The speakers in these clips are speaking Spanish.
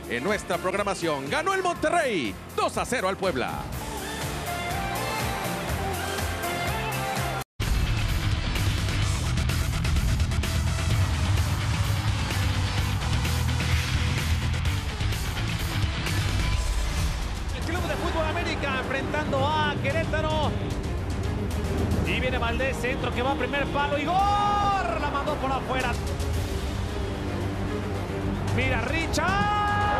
En nuestra programación ganó el Monterrey 2-0 al Puebla. El Club de Fútbol América enfrentando a Querétaro. Y viene Valdés, centro que va a primer palo y ¡gol! La mandó por afuera. Mira, Richard.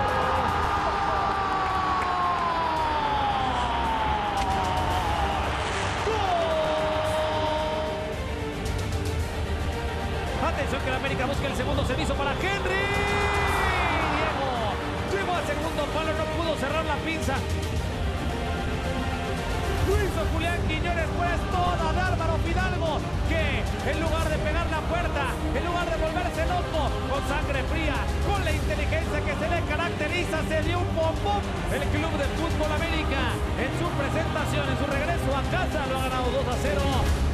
Atención que la América busca el segundo servicio para Henry. Diego llegó al segundo palo, no pudo cerrar la pinza. Lo hizo Julián Quiñones, pues toda de Álvaro Fidalgo, que en lugar de pegar la puerta, en lugar de volverse loco, con sangre fría, con la inteligencia que se le caracteriza, se dio un bombón. El Club de Fútbol América en su presentación, en su regreso a casa, lo ha ganado 2-0.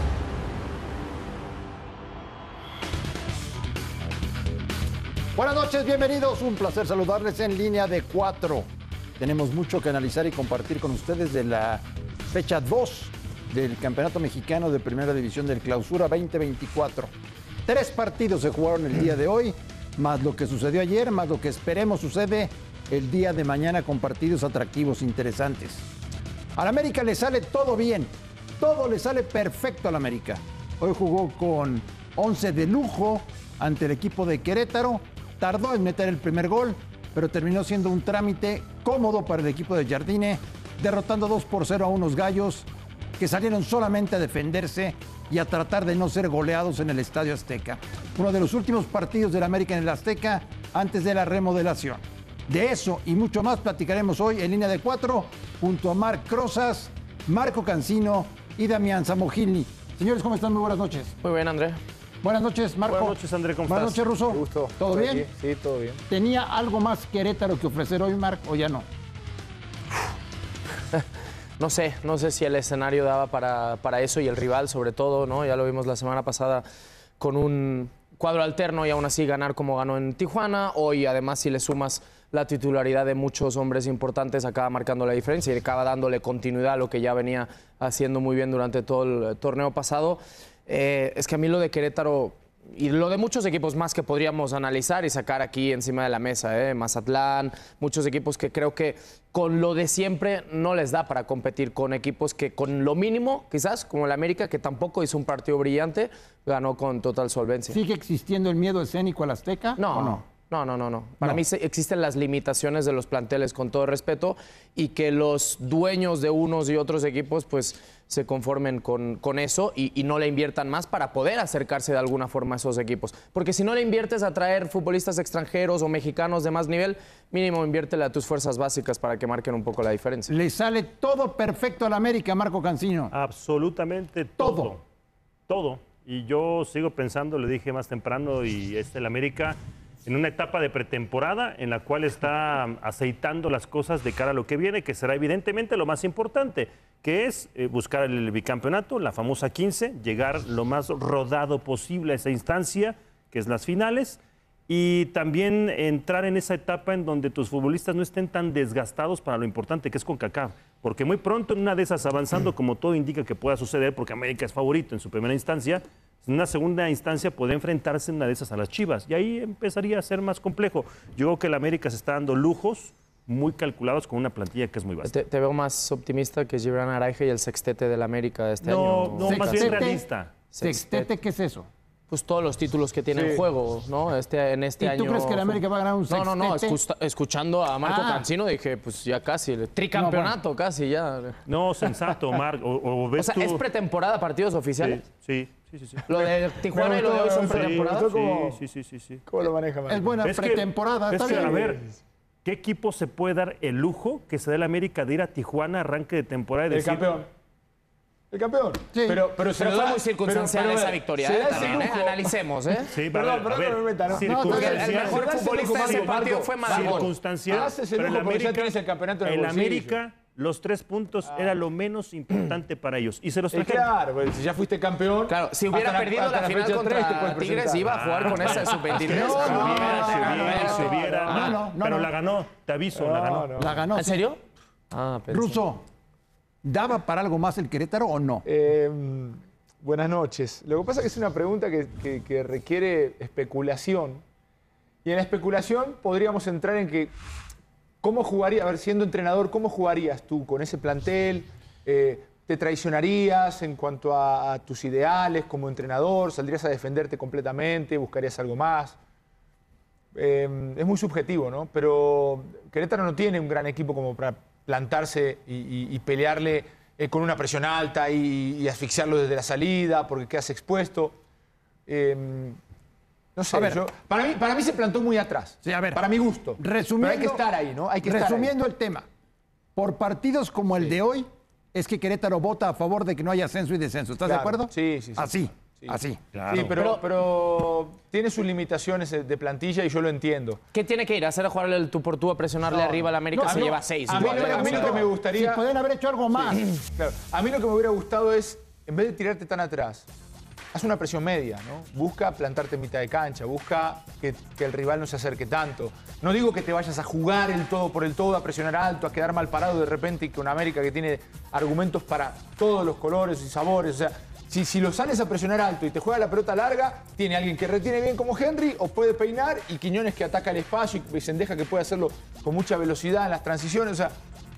Buenas noches, bienvenidos. Un placer saludarles en Línea de 4. Tenemos mucho que analizar y compartir con ustedes de la fecha 2 del Campeonato Mexicano de Primera División del Clausura 2024. 3 partidos se jugaron el día de hoy, más lo que sucedió ayer, más lo que esperemos sucede el día de mañana con partidos atractivos interesantes. Al América le sale todo bien, todo le sale perfecto al América. Hoy jugó con 11 de lujo ante el equipo de Querétaro. Tardó en meter el primer gol, pero terminó siendo un trámite cómodo para el equipo de Jardine, derrotando 2-0 a unos gallos que salieron solamente a defenderse y a tratar de no ser goleados en el Estadio Azteca. Uno de los últimos partidos del América en el Azteca antes de la remodelación. De eso y mucho más platicaremos hoy en Línea de 4 junto a Marc Crozas, Marco Cancino y Damián Samogilny. Señores, ¿cómo están? Muy buenas noches. Muy bien, André. Buenas noches, Marco. Buenas noches, André, ¿cómo Buenas estás? noches, Russo. Gusto. ¿Todo bien? Sí, todo bien. ¿Tenía algo más Querétaro que ofrecer hoy, Marco, o ya no? No sé si el escenario daba para eso y el rival sobre todo, ¿no? Ya lo vimos la semana pasada con un cuadro alterno y aún así ganar como ganó en Tijuana. Hoy además si le sumas la titularidad de muchos hombres importantes acaba marcando la diferencia y acaba dándole continuidad a lo que ya venía haciendo muy bien durante todo el torneo pasado. Es que a mí lo de Querétaro y lo de muchos equipos más que podríamos analizar y sacar aquí encima de la mesa, Mazatlán, muchos equipos que creo que con lo de siempre no les da para competir con equipos que con lo mínimo, quizás, como el América, que tampoco hizo un partido brillante, ganó con total solvencia. ¿Sigue existiendo el miedo escénico al Azteca? No, ¿o no? No. Para mí existen las limitaciones de los planteles, con todo respeto, y que los dueños de unos y otros equipos pues se conformen con eso y no le inviertan más para poder acercarse de alguna forma a esos equipos. Porque si no le inviertes a traer futbolistas extranjeros o mexicanos de más nivel, mínimo inviértele a tus fuerzas básicas para que marquen un poco la diferencia. Le sale todo perfecto al América, Marco Cancino. Absolutamente todo. Todo. Y yo sigo pensando, lo dije más temprano, y el América en una etapa de pretemporada en la cual está aceitando las cosas de cara a lo que viene, que será evidentemente lo más importante, que es buscar el bicampeonato, la famosa 15, llegar lo más rodado posible a esa instancia, que es las finales, y también entrar en esa etapa en donde tus futbolistas no estén tan desgastados para lo importante que es CONCACAF, porque muy pronto en una de esas avanzando, como todo indica que pueda suceder, porque América es favorito en su primera instancia, en una segunda instancia podría enfrentarse en una de esas a las Chivas, y ahí empezaría a ser más complejo. Yo creo que el América se está dando lujos muy calculados con una plantilla que es muy vasta. Te veo más optimista que Gibran Araige y el sextete del América de este año. No, más bien realista. ¿Sextete qué es eso? Pues todos los títulos que tiene en juego, ¿no? En este año. ¿Y tú crees que el América va a ganar un sextete? No, escuchando a Marco Cancino dije, pues ya casi, el tricampeonato casi ya. No, sensato, Marco. O sea, ¿es pretemporada partidos oficiales? Sí. Lo de Tijuana y lo de hoy son pretemporada. Sí. ¿Cómo lo maneja, Marco? Es buena pretemporada. Es que, a ver, ¿qué equipo se puede dar el lujo que se dé el América de ir a Tijuana arranque de temporada y decir... El campeón. Sí. Pero fue muy circunstancial esa victoria. También, Analicemos, Sí, perdón, el mejor futbolista de ese partido fue Marco. Circunstancial. Haces el lujo porque ya tienes el campeonato en el bolsillo. América los 3 puntos era lo menos importante para ellos. Y se los Y trajeron. claro, pues, si ya fuiste campeón. Claro, si hubiera hasta perdido hasta la final fecha 3 te contra puedes Tigres, presentar. iba a jugar con esa de sub-23. Se hubiera. Pero la ganó, te aviso, la ganó. La ganó. ¿En serio? Ah, pensé. Russo, ¿daba para algo más el Querétaro o no? Buenas noches. Lo que pasa es que es una pregunta que requiere especulación. Y en la especulación podríamos entrar en que, ¿cómo jugaría, a ver, siendo entrenador, cómo jugarías tú con ese plantel? ¿Te traicionarías en cuanto a tus ideales como entrenador? ¿Saldrías a defenderte completamente? ¿Buscarías algo más? Es muy subjetivo, ¿no? Pero Querétaro no tiene un gran equipo como para plantarse y pelearle con una presión alta y asfixiarlo desde la salida porque quedas expuesto. No sé, A ver. para mí se plantó muy atrás. Sí, a ver. Para mi gusto. Resumiendo, Pero hay que estar ahí, ¿no? Hay que estar ahí. resumiendo el tema, por partidos como el de hoy, es que Querétaro vota a favor de que no haya ascenso y descenso. ¿Estás de Claro. acuerdo? Sí, sí, sí. Así, Sí. así. Claro. Sí, pero tiene sus limitaciones de plantilla y yo lo entiendo. ¿Qué tiene que ir? ¿Hacer a jugarle el tú por tú a presionarle arriba al América? No, se no, lleva 6. a mí lo que me gustaría... Si pueden haber hecho algo más. Claro, a mí lo que me hubiera gustado es, en vez de tirarte tan atrás, haz una presión media, ¿no? Busca plantarte en mitad de cancha, busca que el rival no se acerque tanto. No digo que te vayas a jugar el todo por el todo, a presionar alto, a quedar mal parado de repente y que una América que tiene argumentos para todos los colores y sabores, o sea, si lo sales a presionar alto y te juega la pelota larga, tiene alguien que retiene bien como Henry o puede peinar y Quiñones que ataca el espacio y Sendeja que puede hacerlo con mucha velocidad en las transiciones, o sea...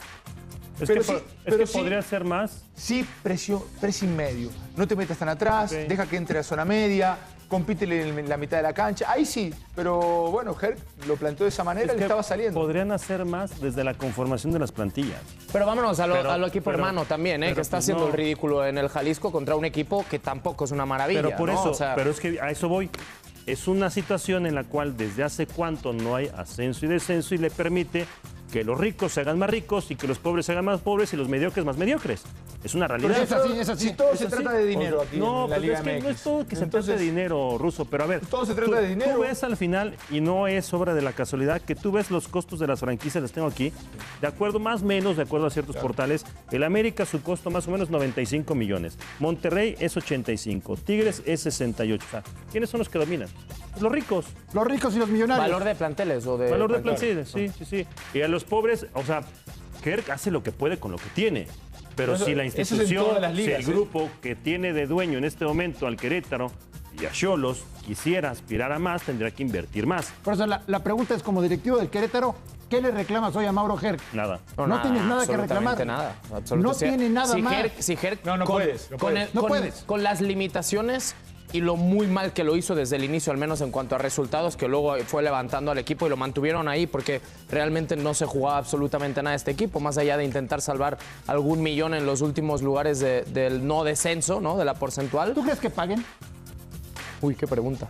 Podría ser más. Sí, pressing medio. No te metas tan atrás, deja que entre a zona media, compítele en la mitad de la cancha. Ahí sí, pero bueno, Herc lo planteó de esa manera, Es le que estaba saliendo. Podrían hacer más desde la conformación de las plantillas. Pero vámonos a lo equipo pero- hermano también, pero que está pues haciendo no. el ridículo en el Jalisco contra un equipo que tampoco es una maravilla. Pero por ¿no? eso, O sea, pero es que a eso voy. Es una situación en la cual desde hace cuánto no hay ascenso y descenso y le permite que los ricos se hagan más ricos y que los pobres se hagan más pobres y los mediocres más mediocres. Es una realidad. Pero es así, es así. Si todo Es se así. trata de dinero aquí No, en la pero Liga es que MX. no es todo que se Entonces, trata de dinero, Ruso. Pero a ver, todo se trata de dinero. Tú ves al final, y no es obra de la casualidad, que tú ves los costos de las franquicias, las tengo aquí, de acuerdo más o menos, de acuerdo a ciertos portales. El América, su costo más o menos 95 millones. Monterrey es 85. Tigres es 68. O sea, ¿quiénes son los que dominan? Los ricos. Los ricos y los millonarios. valor de planteles o de... Valor de plan, sí. Y a los pobres, o sea, Kirk hace lo que puede con lo que tiene. Pero Eso- si la eso es en institución, todas las ligas, si el grupo que tiene de dueño en este momento al Querétaro y a Xolos quisiera aspirar a más, tendría que invertir más. Por eso la pregunta es, como directivo del Querétaro, ¿qué le reclamas hoy a Mauro Herc? Nada. No tienes nada que reclamar. absolutamente nada. No absolutamente. tiene nada si más. Si Herc No puedes, no puedes. No puedes. Con las limitaciones y lo muy mal que lo hizo desde el inicio, al menos en cuanto a resultados, que luego fue levantando al equipo y lo mantuvieron ahí porque realmente no se jugaba absolutamente nada este equipo, más allá de intentar salvar algún millón en los últimos lugares del no descenso, ¿no? De la porcentual. ¿Tú crees que paguen? Uy, qué pregunta.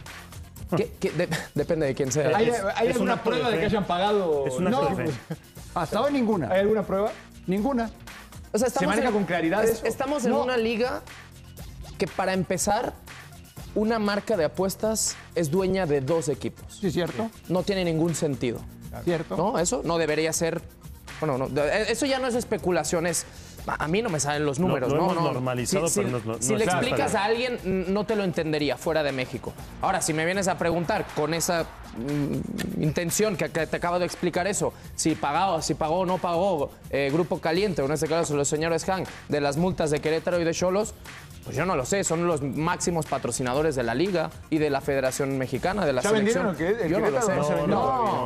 Depende de quién sea. ¿Hay Es un alguna acto de prueba de fe. que hayan pagado? Es un acto de fe. Hasta hoy ninguna. ¿Hay alguna prueba? Ninguna. O sea, ¿Se maneja con claridad eso? Estamos en No. una liga que, para empezar, una marca de apuestas es dueña de 2 equipos. Sí, cierto. No tiene ningún sentido. Cierto. ¿No? Eso no debería ser... Bueno, no, eso ya no es especulación, es... A mí no me salen los números, Lo ¿no? hemos normalizado, Si- pero si- no si le está explicas bien. a alguien, no te lo entendería fuera de México. Ahora, si me vienes a preguntar con esa intención que te acabo de explicar eso, si pagó o no pagó Grupo Caliente, o en este caso los señores Han, de las multas de Querétaro y de Xolos, pues yo no lo sé, son los máximos patrocinadores de la Liga y de la Federación Mexicana, de la ¿Ya selección. vendieron el Yo no lo sé. Querétaro? No se vendió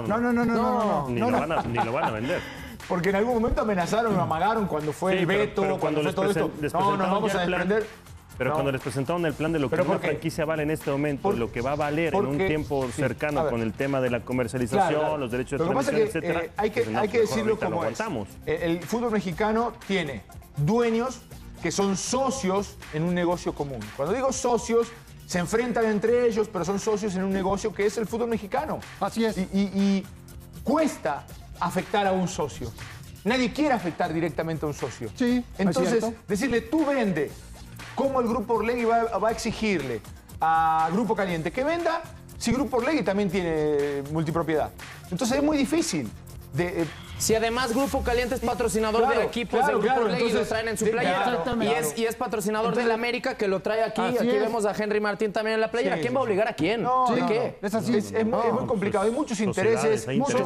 No. Ni lo van a vender. Porque en algún momento amenazaron o amagaron cuando fue Sí, el pero- veto, pero cuando fue les todo esto. les No, nos presentaron vamos ya a el plan. desprender. Pero No. cuando les presentaron el plan de lo que ¿Pero una por qué? franquicia vale en este momento, Por- lo que va a valer en un porque- tiempo sí, cercano a ver. con el tema de la comercialización, Claro. los derechos de Lo que pasa transmisión, es que etcétera, hay que, pues, no, hay que mejor decirlo ahorita lo como es. aguantamos. El fútbol mexicano tiene dueños que son socios en un negocio común. Cuando digo socios, se enfrentan entre ellos, pero son socios en un negocio que es el fútbol mexicano. Así es. Y cuesta afectar a un socio. Nadie quiere afectar directamente a un socio. Sí, es Entonces, cierto. decirle, tú vende, ¿cómo el Grupo Orlegui va a exigirle a Grupo Caliente que venda si Grupo Orlegui también tiene multipropiedad? Entonces es muy difícil. Si además Grupo Caliente es patrocinador de equipos de Grupo Orlegui y lo traen en su playera. Y es patrocinador del América que lo trae aquí. Aquí vemos a Henry Martín también en la playera. ¿Quién va a obligar a quién? ¿De qué? Es así. Es muy complicado. Hay muchos intereses.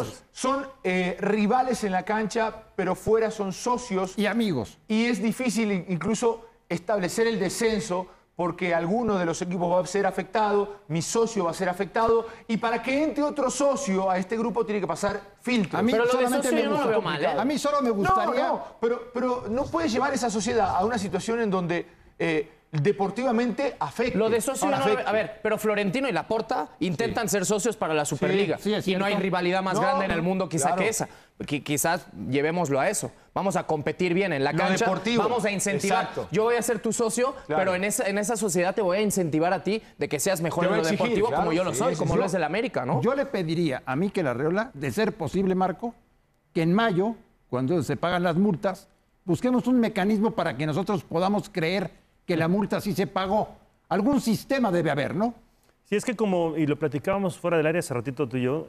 Son rivales en la cancha, pero fuera son socios. Y amigos. Y es difícil incluso establecer el descenso porque alguno de los equipos va a ser afectado, mi socio va a ser afectado, y para que entre otro socio a este grupo tiene que pasar filtros. A mí pero lo de solamente socio me yo no gusta. lo veo mal, ¿eh? A mí solo me gustaría... No, pero no puedes llevar esa sociedad a una situación en donde deportivamente afecte. Lo de socio Ahora, no lo veo. A ver, pero Florentino y Laporta intentan ser socios para la Superliga. Sí, es y no hay cierto. rivalidad más grande en el mundo quizá que esa. Quizás llevémoslo a eso. Vamos a competir bien en la cancha. Deportivo. Vamos a incentivar. Exacto. Yo voy a ser tu socio, pero en esa sociedad te voy a incentivar a ti de que seas mejor Te en voy lo a exigir, deportivo claro, como yo lo soy, sí, como sí. lo es el América, ¿no? Yo le pediría a Mikel Arreola, de ser posible, Marco, que en mayo, cuando se pagan las multas, busquemos un mecanismo para que nosotros podamos creer que la multa sí se pagó. Algún sistema debe haber, ¿no? Sí, es que como, y lo platicábamos fuera del área hace ratito tú y yo,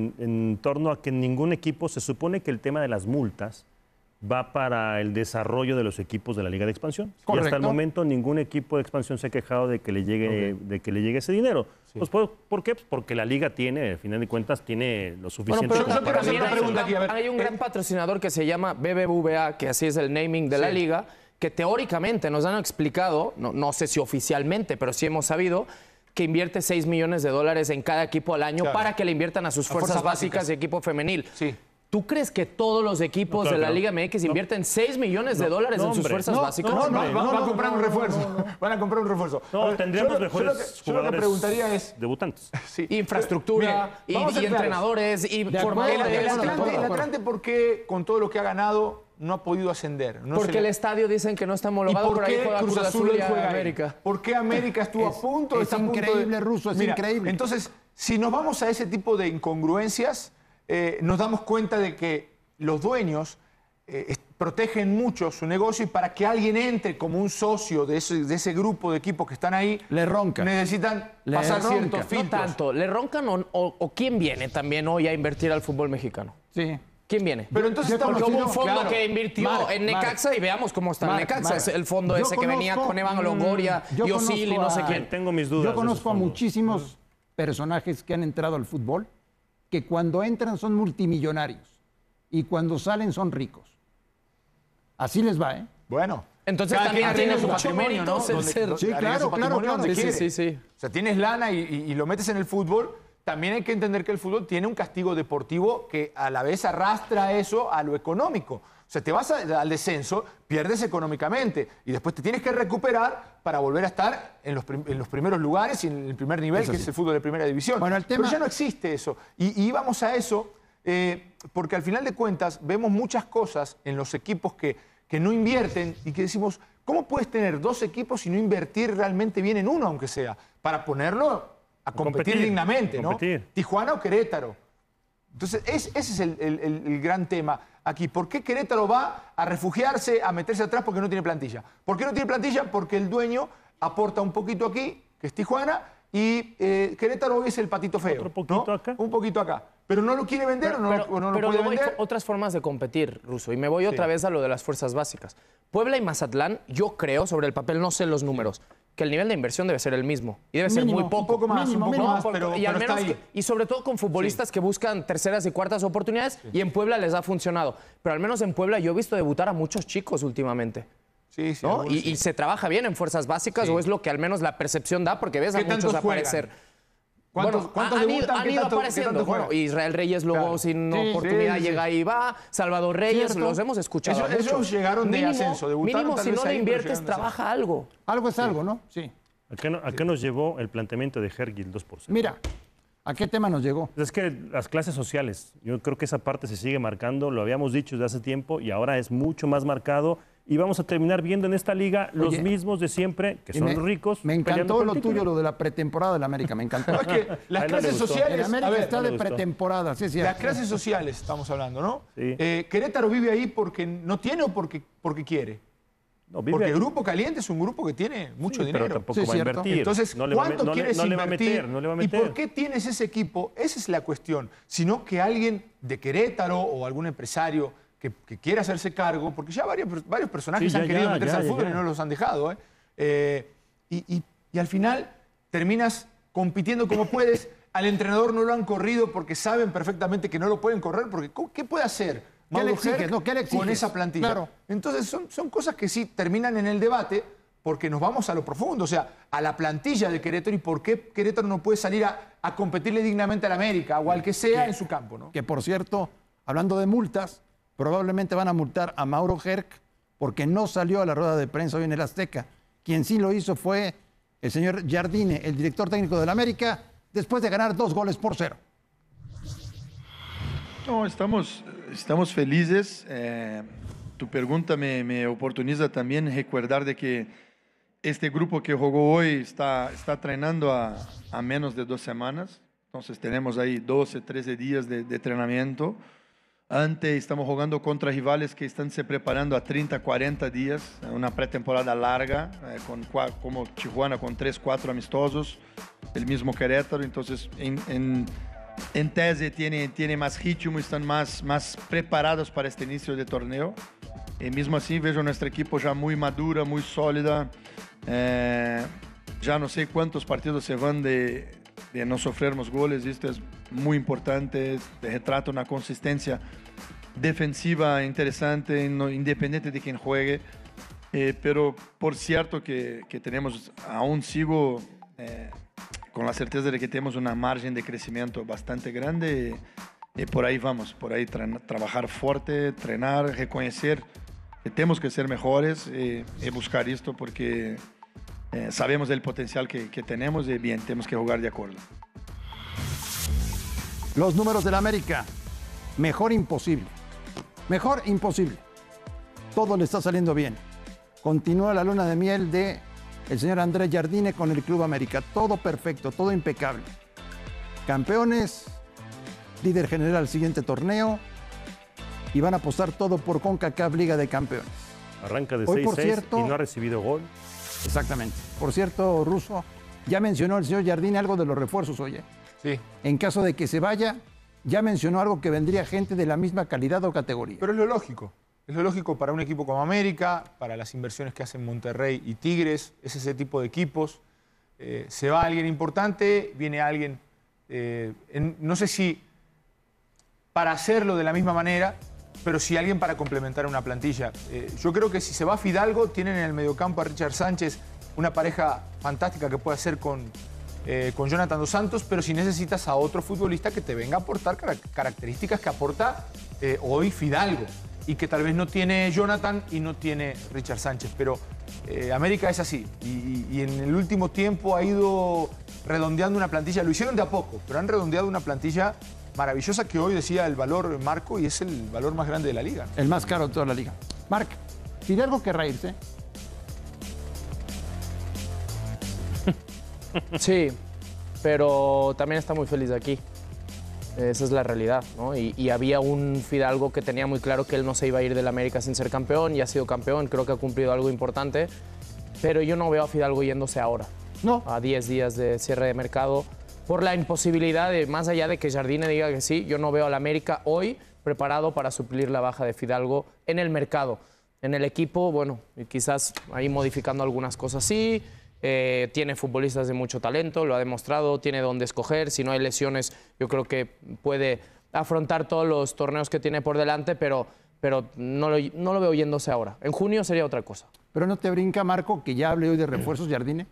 en torno a que en ningún equipo se supone que el tema de las multas va para el desarrollo de los equipos de la Liga de Expansión. Y hasta el momento ningún equipo de expansión se ha quejado de que le llegue ese dinero. Sí. Pues, ¿por qué? Pues porque la Liga tiene, al final de cuentas, tiene lo suficiente. Bueno, pero yo quiero hacer también una pregunta aquí. A ver, hay un gran patrocinador que se llama BBVA, que así es el naming de la Liga, que teóricamente nos han explicado, no sé si oficialmente, pero sí hemos sabido, que invierte $6 millones en cada equipo al año para que le inviertan a sus fuerzas básicas de equipo femenil. Sí. ¿Tú crees que todos los equipos de la Liga MX invierten $6 millones en sus fuerzas básicas? Van a comprar un refuerzo. Van a comprar un refuerzo. No, tendríamos mejores yo lo que preguntaría es... debutantes. Sí. Infraestructura, Miren, vamos a ser y entrenadores, y formadores. El Atlante, ¿por qué con todo lo que ha ganado no ha podido ascender? Porque el estadio dicen que no está ¿Y homologado, por por ahí qué juega Cruz Azul y juega América. ahí? ¿Por qué América estuvo a punto? Es está a punto increíble, Russo, es increíble. Entonces, si nos vamos a ese tipo de incongruencias, nos damos cuenta de que los dueños protegen mucho su negocio y para que alguien entre como un socio de ese grupo de equipos que están ahí, le ronca. Necesitan Le pasar ronca. ciertos filtros. No tanto, ¿le roncan o quién viene también hoy a invertir al fútbol mexicano? Sí. ¿Quién viene? Pero entonces Porque hubo un fondo claro, que invirtió en Necaxa y veamos cómo está Necaxa. Es el fondo ese que venía con Evan Longoria, Osil y no sé quién. Tengo mis dudas. Yo conozco a muchísimos personajes que han entrado al fútbol que cuando entran son multimillonarios y cuando salen son ricos. Así les va, ¿eh? Bueno. Entonces cada también quien tiene su mucho patrimonio, mérito ¿no? el ser. Sí, claro, claro, claro. donde quiere. Sí. O sea, tienes lana y lo metes en el fútbol. También hay que entender que el fútbol tiene un castigo deportivo que a la vez arrastra eso a lo económico. O sea, te vas al descenso, pierdes económicamente y después te tienes que recuperar para volver a estar en los primeros lugares y en el primer nivel, que es el fútbol de primera división. Bueno, el tema... Pero ya no existe eso. Y íbamos a eso porque al final de cuentas vemos muchas cosas en los equipos que no invierten y que decimos, ¿cómo puedes tener dos equipos y no invertir realmente bien en uno, aunque sea? Para ponerlo a competir dignamente, ¿no? Tijuana o Querétaro. Entonces, ese es el gran tema aquí. ¿Por qué Querétaro va a refugiarse, a meterse atrás porque no tiene plantilla? ¿Por qué no tiene plantilla? Porque el dueño aporta un poquito aquí, que es Tijuana, y Querétaro hoy es el patito feo. ¿Otro poquito acá? Un poquito acá. ¿Pero no lo quiere vender o no lo puede luego vender? hay otras formas de competir, Russo, y me voy otra vez a lo de las fuerzas básicas. Puebla y Mazatlán, yo creo, sobre el papel, no sé los números, que el nivel de inversión debe ser el mismo. Y debe ser muy poco. Un poco más, pero y al está menos ahí. y sobre todo con futbolistas que buscan terceras y cuartas oportunidades, y en Puebla les ha funcionado. Pero al menos en Puebla yo he visto debutar a muchos chicos últimamente. Sí, ¿no? Y se trabaja bien en fuerzas básicas, o es lo que al menos la percepción da, porque ves a muchos aparecer. ¿Cuántos han debutan? ido apareciendo. Bueno, Israel Reyes luego sin oportunidad llega y va. Salvador Reyes, Cierto. los hemos escuchado mucho. Ellos llegaron de ascenso, debutaron mínimo tal si vez no le ahí, pero inviertes, llegaron de trabaja algo. Algo es algo, ¿no? Sí. ¿A qué nos llevó el planteamiento de Hergil 2%? Mira, ¿a qué tema nos llegó? Es que las clases sociales, yo creo que esa parte se sigue marcando, lo habíamos dicho desde hace tiempo y ahora es mucho más marcado y vamos a terminar viendo en esta liga los mismos de siempre, que son ricos. Me peleando encantó por lo el título. tuyo, lo de la pretemporada del América, me encantó. Es que las A él no le clases gustó. sociales... El América a ver, está no de le gustó. pretemporada, sí, es cierto. las clases sociales estamos hablando, ¿no? Sí. Querétaro vive ahí porque no tiene o porque quiere. No, vive- Porque el grupo caliente es un grupo que tiene mucho Sí, pero dinero. tampoco Sí, va a cierto. invertir. Entonces, no le va a, ¿cuánto no le- quieres no le va a invertir? meter, no le va a meter. ¿Y por qué tienes ese equipo? Esa es la cuestión. Sino que alguien de Querétaro o algún empresario que quiera hacerse cargo, porque ya varios personajes Sí, han ya, querido ya, meterse ya, al fútbol ya. y no los han dejado. Y al final terminas compitiendo como puedes. Al entrenador no lo han corrido porque saben perfectamente que no lo pueden correr, porque ¿qué puede hacer ¿Qué le Mauro exiges? Herc No, ¿qué le con exiges? esa plantilla? Claro. Entonces son cosas que sí terminan en el debate porque nos vamos a lo profundo, o sea, a la plantilla de Querétaro y por qué Querétaro no puede salir a competirle dignamente al América o al que sea en su campo, ¿no? Que por cierto, hablando de multas, probablemente van a multar a Mauro Herc porque no salió a la rueda de prensa hoy en el Azteca. Quien sí lo hizo fue el señor Jardine, el director técnico del América, después de ganar 2-0. No, estamos felices. Tu pregunta me oportuniza también recordar de que este grupo que jugó hoy está entrenando a menos de 2 semanas. Entonces tenemos ahí 12, 13 días de entrenamiento. Antes estamos jugando contra rivales que están se preparando a 30, 40 días, una pretemporada larga, como Tijuana con 3, 4 amistosos, el mismo Querétaro. Entonces, en tese tiene más ritmo, están más preparados para este inicio de torneo. Y mismo así veo a nuestro equipo ya muy madura, muy sólida. Ya no sé cuántos partidos se van de no sufrirmos goles. Esto es muy importante, retrata una consistencia defensiva interesante, independiente de quién juegue. Pero por cierto que tenemos, aún sigo con la certeza de que tenemos una margen de crecimiento bastante grande. Y por ahí vamos, por ahí trabajar fuerte, entrenar, reconocer que tenemos que ser mejores y buscar esto porque sabemos del potencial que tenemos y bien, tenemos que jugar de acuerdo. Los números del América, mejor imposible. Mejor imposible. Todo le está saliendo bien. Continúa la luna de miel de el señor Andrés Jardine con el Club América. Todo perfecto, todo impecable. Campeones, líder general al siguiente torneo y van a apostar todo por CONCACAF Liga de Campeones. Arranca de Hoy, por 6-6 cierto- y no ha recibido gol. Exactamente. Por cierto, Russo, ya mencionó el señor Jardine algo de los refuerzos, oye. Sí. En caso de que se vaya, ya mencionó algo que vendría gente de la misma calidad o categoría. Pero es lo lógico. Es lo lógico para un equipo como América, para las inversiones que hacen Monterrey y Tigres, es ese tipo de equipos. Se va alguien importante, viene alguien, no sé si para hacerlo de la misma manera, pero sí alguien para complementar una plantilla. Yo creo que si se va Fidalgo, tienen en el mediocampo a Richard Sánchez, una pareja fantástica que puede hacer con Jonathan Dos Santos, pero si necesitas a otro futbolista que te venga a aportar características que aporta hoy Fidalgo y que tal vez no tiene Jonathan y no tiene Richard Sánchez. Pero América es así y en el último tiempo ha ido redondeando una plantilla. Lo hicieron de a poco, pero han redondeado una plantilla maravillosa que hoy decía el valor Marco y es el valor más grande de la liga. El más caro de toda la liga. Marc, Fidalgo querrá irse. Sí, pero también está muy feliz de aquí. Esa es la realidad, ¿no? Y había un Fidalgo que tenía muy claro que él no se iba a ir del América sin ser campeón y ha sido campeón, creo que ha cumplido algo importante, pero yo no veo a Fidalgo yéndose ahora, No. a 10 días de cierre de mercado, por la imposibilidad de, más allá de que Jardine diga que sí, yo no veo al América hoy preparado para suplir la baja de Fidalgo en el mercado. En el equipo, bueno, quizás ahí modificando algunas cosas sí. Tiene futbolistas de mucho talento, lo ha demostrado, tiene dónde escoger. Si no hay lesiones, yo creo que puede afrontar todos los torneos que tiene por delante, pero no lo veo yéndose ahora. En junio sería otra cosa. Pero no te brinca, Marco, que ya hable hoy de refuerzos Jardine.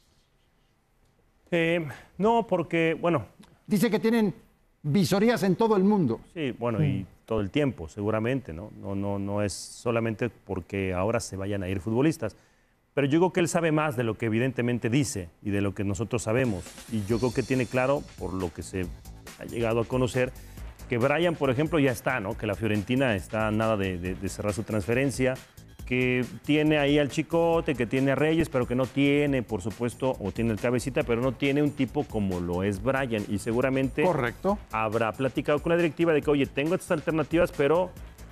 No, porque, bueno, Dice que tienen visorías en todo el mundo. sí, bueno, y todo el tiempo, seguramente, ¿no? No es solamente porque ahora se vayan a ir futbolistas. Pero yo creo que él sabe más de lo que evidentemente dice y de lo que nosotros sabemos. Y yo creo que tiene claro, por lo que se ha llegado a conocer, que Brian, por ejemplo, ya está, ¿no? Que la Fiorentina está a nada de cerrar su transferencia, que tiene ahí al Chicote, que tiene a Reyes, pero que no tiene, por supuesto, o tiene el Cabecita, pero no tiene un tipo como lo es Brian. Y seguramente Correcto. habrá platicado con la directiva de que, oye, tengo estas alternativas, pero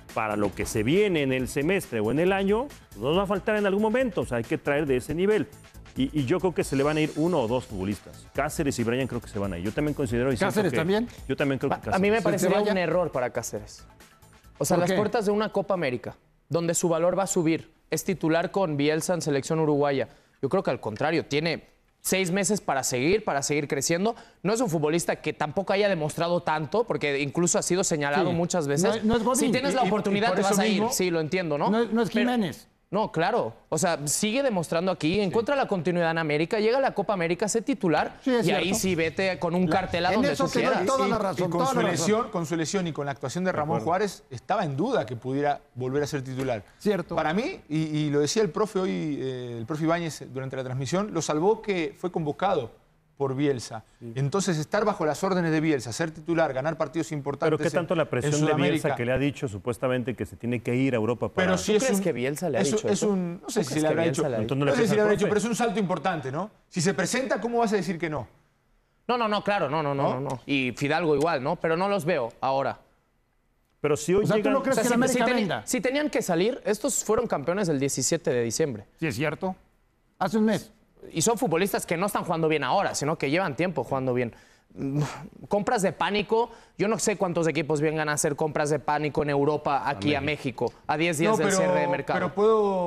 para lo que se viene en el semestre o en el año, nos va a faltar en algún momento. O sea, hay que traer de ese nivel. Y yo creo que se le van a ir 1 o 2 futbolistas. Cáceres y Brian creo que se van a ir. Yo también considero... ¿Cáceres también? Yo también creo que Cáceres. A mí me ¿Se parecería vaya? un error para Cáceres. O sea, ¿Por las qué? puertas de una Copa América, donde su valor va a subir, es titular con Bielsa en selección uruguaya. Yo creo que al contrario, tiene 6 meses para seguir creciendo. No es un futbolista que tampoco haya demostrado tanto, porque incluso ha sido señalado Sí. muchas veces. No es Godín. Si tienes la oportunidad, por te eso vas a ir. mismo, Sí, lo entiendo, ¿no? No es Pero- Jiménez. No, claro. O sea, sigue demostrando aquí, encuentra la continuidad en América, llega a la Copa América, sé titular, Sí, es y ahí cierto. sí vete con un cartel a en donde eso tú te doy quieras. toda la razón, Y toda la razón. con su lesión y con la actuación de Ramón Juárez, estaba en duda que pudiera volver a ser titular. Cierto. Para mí, y lo decía el profe hoy, el profe Ibáñez durante la transmisión, lo salvó que fue convocado por Bielsa. Entonces, estar bajo las órdenes de Bielsa, ser titular, ganar partidos importantes. Pero qué tanto la en presión de Sudamérica. Bielsa que le ha dicho supuestamente que se tiene que ir a Europa para... Pero sí ¿Tú es crees un, que Bielsa le ha dicho es eso? un, no sé ¿Tú si crees le que habrá Bielsa dicho. le ha dicho? Entonces no le No sé si pesa le al habrá dicho, profe. pero es un salto importante, ¿no? Si se presenta, ¿cómo vas a decir que no? No, claro, no. Y Fidalgo igual, ¿no? Pero no los veo ahora. Pero si hoy O sea, ¿tú llegan... no crees O sea, que la América si venda? si tenían que salir, estos fueron campeones el 17 de diciembre. Sí, es cierto. Hace un mes. Y son futbolistas que no están jugando bien ahora, sino que llevan tiempo jugando bien. Compras de pánico, yo no sé cuántos equipos vengan a hacer compras de pánico en Europa, aquí a México, a 10 días del cierre de mercado. Pero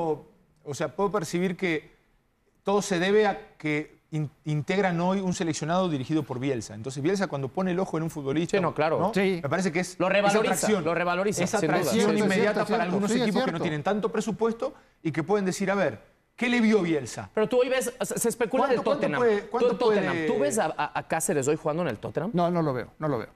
puedo percibir que todo se debe a que integran hoy un seleccionado dirigido por Bielsa. Entonces Bielsa cuando pone el ojo en un futbolista, Sí, no, claro. Sí. me parece que es Lo revaloriza, esa atracción, lo revaloriza, esa sin duda. atracción Sí, sí, inmediata es cierto, para algunos sí, es equipos que cierto. no tienen tanto presupuesto y que pueden decir, a ver, ¿qué le vio Bielsa? Pero tú hoy ves, se especula del ¿Cuánto Tottenham. puede- Tú cuánto el Tottenham, puede- ¿tú ves a Cáceres hoy jugando en el Tottenham? No lo veo.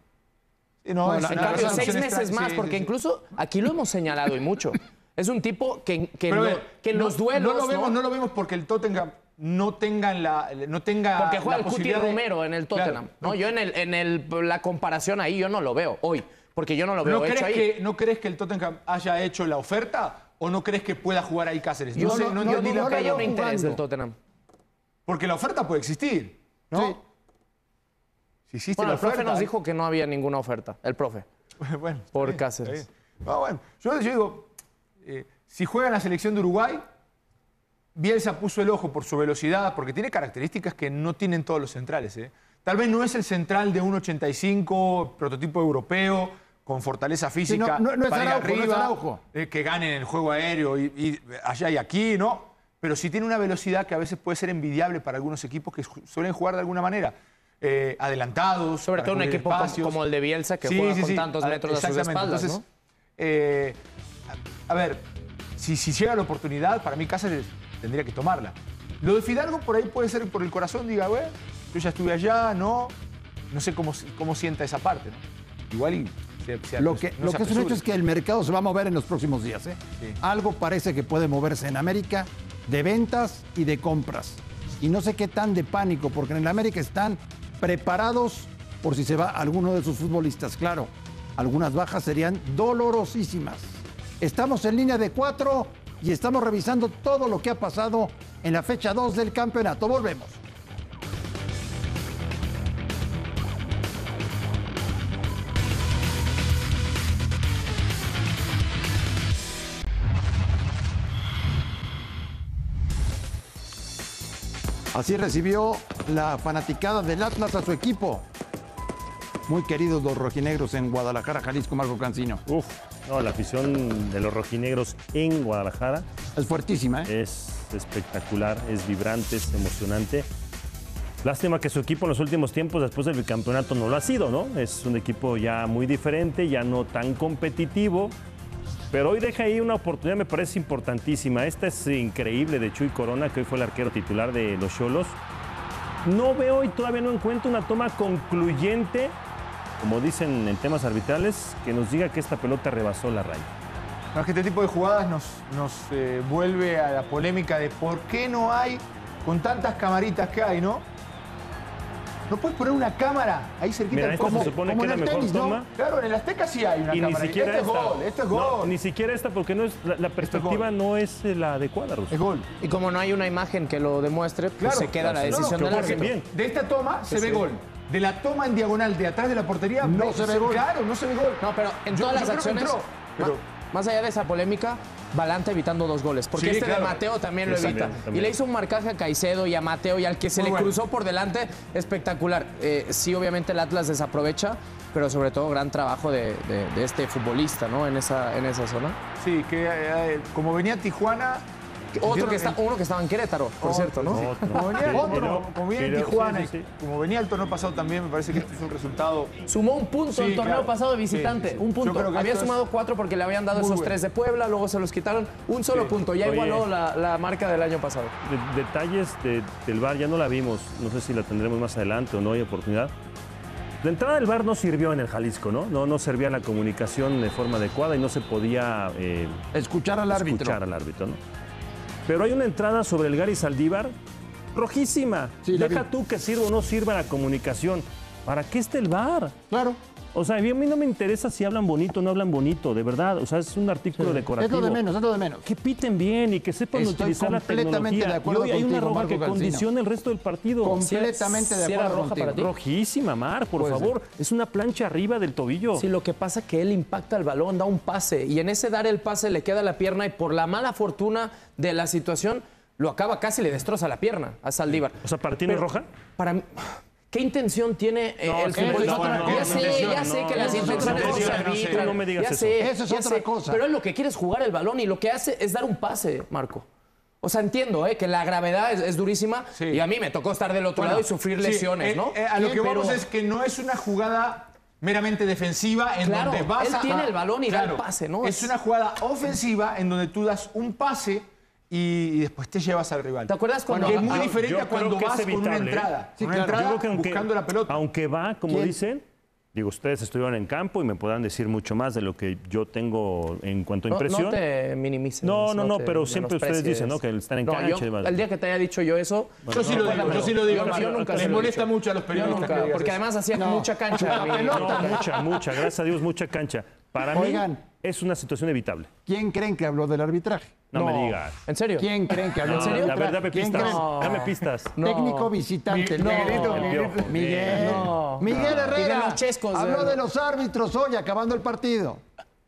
No, No, es la- En una cambio, opción 6 meses extra- más, sí, porque sí, sí. incluso aquí lo hemos señalado y mucho. Es un tipo que Pero, a ver, en los duelos... no lo vemos porque el Tottenham no tenga Porque juega la el Cuti posibilidad de- Romero en el Tottenham. Claro, ¿no? Yo la comparación ahí yo no lo veo hoy. Porque yo no lo veo ¿No hecho crees, ahí. ¿No crees que el Tottenham haya hecho la oferta o no crees que pueda jugar ahí Cáceres? Yo No sé, no entendí digo la- que haya un veo interés jugando. del Tottenham. Porque la oferta puede existir, ¿no? Sí. Si existe Bueno, la el profe oferta... nos dijo que no había ninguna oferta. El profe. bueno, está por bien, Cáceres. está bien. Ah, bueno, yo digo, si juega en la selección de Uruguay, Bielsa puso el ojo por su velocidad, porque tiene características que no tienen todos los centrales. Tal vez no es el central de 1.85, prototipo europeo, con fortaleza física, Sí, no es para ir Araujo, no es arriba, Araujo. que gane en el juego aéreo y allá y aquí, ¿no? Pero sí tiene una velocidad que a veces puede ser envidiable para algunos equipos que suelen jugar de alguna manera. Adelantados. Sobre para todo un cubrir equipo espacios. como el de Bielsa, que Sí, juega sí, con sí. tantos metros a sus Exactamente. espaldas, Entonces, ¿no? a ver, si llega la oportunidad, para mí Cáceres tendría que tomarla. Lo de Fidalgo por ahí puede ser por el corazón, diga, güey, yo ya estuve allá, no sé cómo sienta esa parte, ¿no? Igual y Lo que es un hecho es que el mercado se va a mover en los próximos días. ¿eh? Sí. Algo parece que puede moverse en América de ventas y de compras. Y no sé qué tan de pánico, porque en el América están preparados por si se va alguno de sus futbolistas. Claro, algunas bajas serían dolorosísimas. Estamos en línea de 4 y estamos revisando todo lo que ha pasado en la fecha 2 del campeonato. Volvemos. Así recibió la fanaticada del Atlas a su equipo. Muy queridos los rojinegros en Guadalajara, Jalisco, Marco Cancino. Uf, no, la afición de los rojinegros en Guadalajara Es fuertísima, ¿eh? es espectacular, es vibrante, es emocionante. Lástima que su equipo en los últimos tiempos, después del bicampeonato, no lo ha sido, ¿no? Es un equipo ya muy diferente, ya no tan competitivo. Pero hoy deja ahí una oportunidad, me parece importantísima. Esta es increíble de Chuy Corona, que hoy fue el arquero titular de los Xolos. No veo y todavía no encuentro una toma concluyente, como dicen en temas arbitrales, que nos diga que esta pelota rebasó la raya. No, es que este tipo de jugadas nos vuelve a la polémica de por qué no hay, con tantas camaritas que hay, ¿no? ¿No puedes poner una cámara ahí cerquita Mira, del esta fondo? se supone como que es en la el mejor tenis, ¿no? toma. Claro, en el Azteca sí hay una Y ni cámara. siquiera este esta. es gol, este es gol. No, ni siquiera esta, porque no es la perspectiva no es la adecuada, Russo. Es gol. Y como no hay una imagen que lo demuestre, pues Claro, se queda la claro. decisión No, del porque árbitro. bien. De esta toma se ve sí. gol. De la toma en diagonal de atrás de la portería No se ve gol. Claro, no se ve gol. No, pero en Yo todas las creo que acciones... entró, pero más allá de esa polémica, Balanta evitando 2 goles. Porque Sí, de claro. Mateo también lo Sí, evita. también. Y le hizo un marcaje a Caicedo y a Mateo y al que se Muy le bueno. cruzó por delante, espectacular. Sí, obviamente el Atlas desaprovecha, pero sobre todo gran trabajo de este futbolista, ¿no? En esa zona. Sí, que como venía Tijuana... Uno que entiendo estaba en Querétaro, por cierto, ¿no? Como venía, como venía en Pero, Tijuana, sí, sí, sí. y como venía el torneo pasado también, me parece que este es un resultado... Sumó un punto Sí, el torneo claro. pasado de visitante, Sí, sí, sí. un Yo punto. creo que Había esto es sumado 4 porque le habían dado muy esos bueno. 3 de Puebla, luego se los quitaron. Un solo Sí. punto, ya Oye. igualó la marca del año pasado. Detalles del VAR ya no la vimos. No sé si la tendremos más adelante o no hay oportunidad. La entrada del VAR no sirvió en el Jalisco, ¿no? No servía la comunicación de forma adecuada y no se podía Escuchar al árbitro. escuchar al árbitro, ¿no? Pero hay una entrada sobre el Gary Saldívar rojísima. Sí, la Deja vi. tú que sirva o no sirva la comunicación. ¿Para qué está el VAR? Claro. O sea, a mí no me interesa si hablan bonito o no hablan bonito, de verdad. O sea, es un artículo Es decorativo. lo de menos, es lo de menos. Que piten bien y que sepan Estoy utilizar la completamente tecnología. de acuerdo y hoy hay una contigo, roja Marco que Cancino. condiciona el resto del partido. Completamente de ¿Sí era acuerdo roja contigo. para ti? Rojísima, Mar, por favor. Es una plancha arriba del tobillo. Sí, lo que pasa es que él impacta el balón, da un pase y en ese dar el pase le queda la pierna y por la mala fortuna de la situación lo acaba casi le destroza la pierna a Saldívar. O sea, ¿para ti no es Pero roja? Para mí, ¿qué intención tiene el es futbolista? otra cosa. Ya sé que las eso es otra intenciones no cosa. se No sé, arbitran. no me digas ya eso. sé, Eso es ya otra sé, cosa. Pero él lo que quiere es jugar el balón y lo que hace es dar un pase, Marco. O sea, entiendo que la gravedad es durísima Sí. y a mí me tocó estar del otro lado y sufrir Sí, lesiones, ¿no? A lo que Pero- vamos es que no es una jugada meramente defensiva en Claro, donde vas él tiene el balón y da el pase, ¿no? Es una jugada ofensiva en donde tú das un pase y después te llevas al rival. ¿Te acuerdas cuando- Que es muy Yo diferente a creo cuando que es vas con una evitable, ¿eh? entrada. Sí, Con una claro. entrada Yo creo que buscando la pelota. Aunque va, como ¿Quién? dicen, digo, ustedes estuvieron en campo y me podrán decir mucho más de lo que yo tengo en cuanto a impresión. No te minimices. No, te pero siempre ustedes menosprecies. dicen, ¿no? Que están en No, cancha yo- y demás. el día que te haya dicho yo eso... Yo sí lo digo, yo sí lo digo. Yo nunca Les se lo he molesta dicho. mucho a los Yo periodistas. nunca, que digas porque eso. además hacía No. mucha cancha. No, mucha, gracias a Dios, mucha cancha. Para Oigan. mí es una situación evitable. ¿Quién creen que habló del arbitraje? No, me digas. ¿En serio? ¿Quién creen que habló No, del a ver, arbitraje? dame ¿Quién pistas. creen? No. Dame pistas. No. Técnico visitante. No. Miguelito, El Piojo. Miguel. No. Miguel Tiene Herrera. los chescos, Habló de los árbitros hoy, acabando el partido.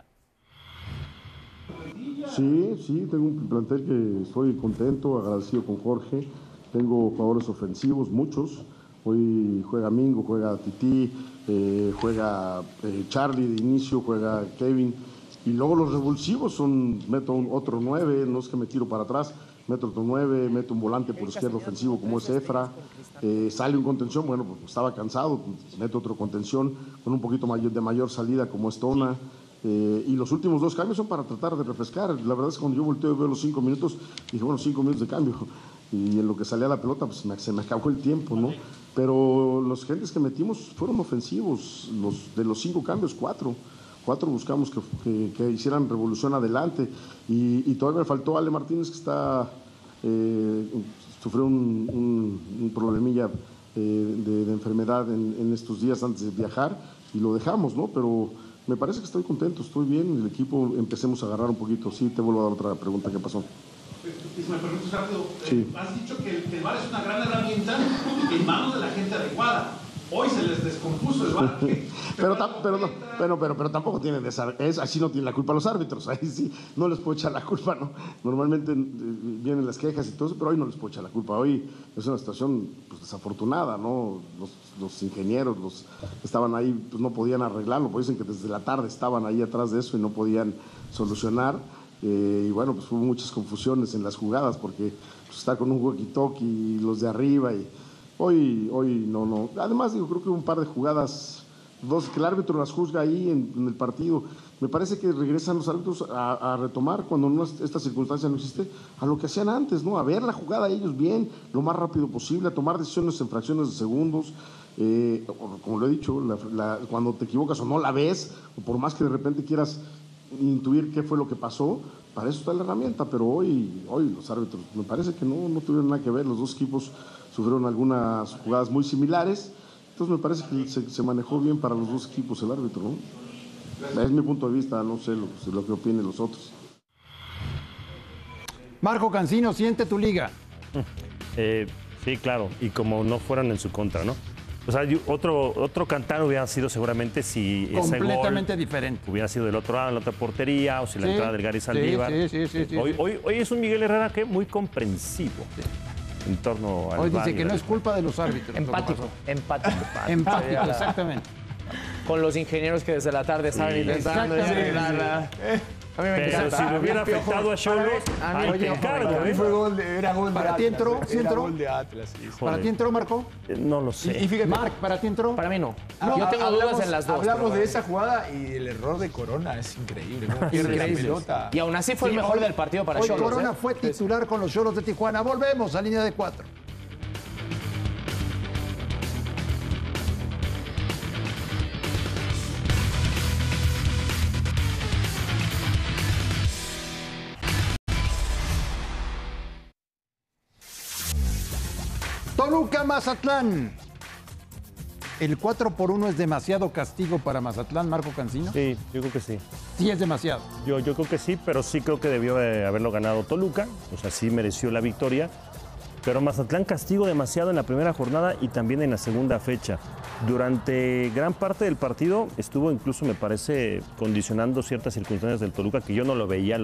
Sí, tengo un plantel que estoy contento, agradecido con Jorge. Tengo jugadores ofensivos, muchos. Hoy juega Mingo, juega Tití, juega Charlie de inicio, juega Kevin. Y luego los revulsivos son, meto otro 9, no es que me tiro para atrás, meto otro 9, meto un volante por izquierda ofensivo como es Efra. Sale un contención, bueno, pues estaba cansado, meto otro contención con un poquito de mayor salida como es Tona. Y los últimos 2 cambios son para tratar de refrescar. La verdad es que cuando yo volteo y veo los 5 minutos, dije, bueno, 5 minutos de cambio. Y en lo que salía la pelota, pues se me acabó el tiempo, ¿no? Pero los gentes que metimos fueron ofensivos. De los 5 cambios, 4 buscamos que hicieran revolución adelante. Y todavía me faltó Ale Martínez, que sufrió un problemilla de enfermedad en estos días antes de viajar. Y lo dejamos, ¿no? Pero me parece que estoy contento, estoy bien, el equipo empecemos a agarrar un poquito. Sí, te vuelvo a dar otra pregunta, ¿qué pasó? Si me permites rápido, Sí. has dicho que el VAR es una gran herramienta en manos de la gente adecuada. Hoy se les descompuso el VAR. Pero tampoco tienen así no tienen la culpa los árbitros, ahí sí, no les puedo echar la culpa, ¿no? Normalmente vienen las quejas y todo eso, pero hoy no les puedo echar la culpa. Hoy es una situación pues, desafortunada, ¿no? Los ingenieros, los que estaban ahí, pues no podían arreglarlo, pues dicen que desde la tarde estaban ahí atrás de eso y no podían solucionar. Y bueno, pues hubo muchas confusiones en las jugadas porque pues, está con un walkie-talkie y los de arriba y hoy no. Además, creo que hubo un par de jugadas, 2 que el árbitro las juzga ahí en el partido. Me parece que regresan los árbitros a retomar cuando esta circunstancia no existe, a lo que hacían antes, ¿no? A ver la jugada ellos bien, lo más rápido posible, a tomar decisiones en fracciones de segundos. Como lo he dicho, cuando te equivocas o no la ves, o por más que de repente quieras intuir qué fue lo que pasó, para eso está la herramienta, pero hoy los árbitros me parece que no tuvieron nada que ver, los 2 equipos sufrieron algunas jugadas muy similares, entonces me parece que se manejó bien para los 2 equipos el árbitro, ¿no? Es mi punto de vista, no sé lo que opinen los otros. Marco Cancino, siente tu liga. Sí, claro, y como no fueran en su contra, ¿no? O sea, otro cantar hubiera sido seguramente si ese gol Completamente diferente. hubiera sido del otro lado, en la otra portería, o si la Sí, entrada del Gary Saldívar. sí. Hoy es un Miguel Herrera que muy comprensivo en torno al Hoy dice VAR y que al no es culpa de los árbitros. Empático. Empático, exactamente. Con los ingenieros que desde la tarde estaban intentando exactamente. A mí me Pero encanta. si le hubiera afectado a Cholos, mí- ahí te encargo, Para mí ¿eh? fue era gol de ¿Para ti Atlas, entró? ¿Sí era entró? gol de Atlas, sí. ¿Para ti entró, Marco? No lo sé. Y fíjate, Marc, ¿para ti entró? Para mí no. no, Yo tengo dudas en las dos. Hablamos pero de bueno. esa jugada y el error de Corona es increíble. Cómo pierde la Increíble. pelota. Y aún así fue el mejor del partido para Hoy Xolos. Corona fue titular con los Xolos de Tijuana. Volvemos a línea de 4. Toluca Mazatlán. ¿El 4-1 es demasiado castigo para Mazatlán, Marco Cancino? Sí, yo creo que sí. Sí es demasiado. Yo creo que sí, pero sí creo que debió de haberlo ganado Toluca. O sea, sí mereció la victoria. Pero Mazatlán castigó demasiado en la primera jornada y también en la segunda fecha. Durante gran parte del partido estuvo incluso, me parece, condicionando ciertas circunstancias del Toluca que yo no lo veía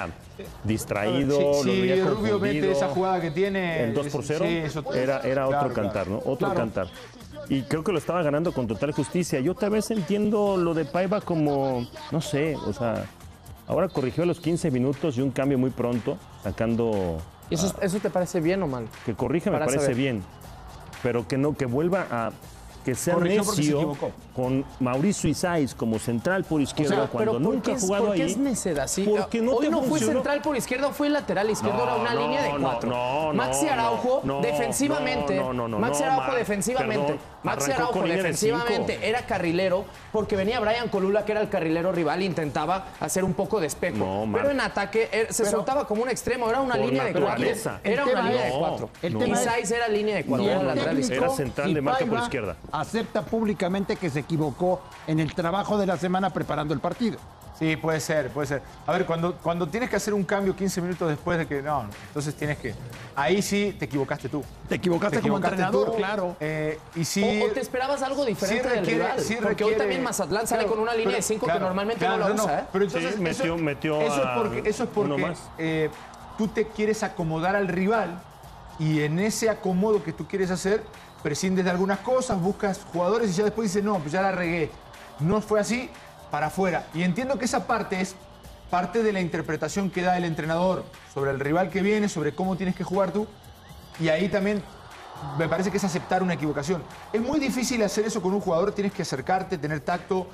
distraído, lo veía Rubio mete confundido. esa jugada que tiene. El 2-0 sí, eso- era claro, otro claro. cantar, ¿no? Otro Claro. cantar. Y creo que lo estaba ganando con total justicia. Yo tal vez entiendo lo de Paiva como, no sé, o sea, ahora corrigió a los 15 minutos y un cambio muy pronto, sacando... ¿Y eso te parece bien o mal? Que corrija me Para parece saber. bien, pero que no, que vuelva a... Que sea Corrigió porque se necio equivocó. con Mauricio Isais como central por izquierda Pero cuando ¿por nunca qué ha es- jugado ¿por qué ahí. es necedad? Sí, Porque no hoy te no fue funcionó. central por izquierda, fue lateral izquierdo, era una línea de 4. Maxi Araujo defensivamente, Maxi Araujo defensivamente, perdón, Maxi arrancó Araujo con línea de defensivamente cinco. era carrilero porque venía Brian Colula, que era el carrilero rival, e intentaba hacer un poco de espejo. No, Marc. Pero en ataque se soltaba como un extremo, era una Por línea de 4. naturaleza. Era El una tema línea es- de 4. el Y tema es- Isais era línea de 4, Y era el lateral técnico, izquierdo. Era central si de marca por Paiva izquierda. acepta públicamente que se equivocó en el trabajo de la semana preparando el partido. Sí, puede ser, puede ser. A ver, cuando tienes que hacer un cambio 15 minutos después de que... No, entonces tienes que... Ahí sí te equivocaste tú. Te equivocaste como entrenador, claro. Y sí... O te esperabas algo diferente del rival. sí Porque hoy requiere- también Mazatlán sale Claro, con una línea de pero- 5 que claro, normalmente claro, no la usa, ¿eh? Pero entonces Sí, metió eso a es uno porque más. tú te quieres acomodar al rival y en ese acomodo que tú quieres hacer prescindes de algunas cosas, buscas jugadores y ya después dices, no, pues ya la regué. No fue así, para afuera. Y entiendo que esa parte es parte de la interpretación que da el entrenador sobre el rival que viene, sobre cómo tienes que jugar tú. Y ahí también me parece que es aceptar una equivocación. Es muy difícil hacer eso con un jugador, tienes que acercarte, tener tacto,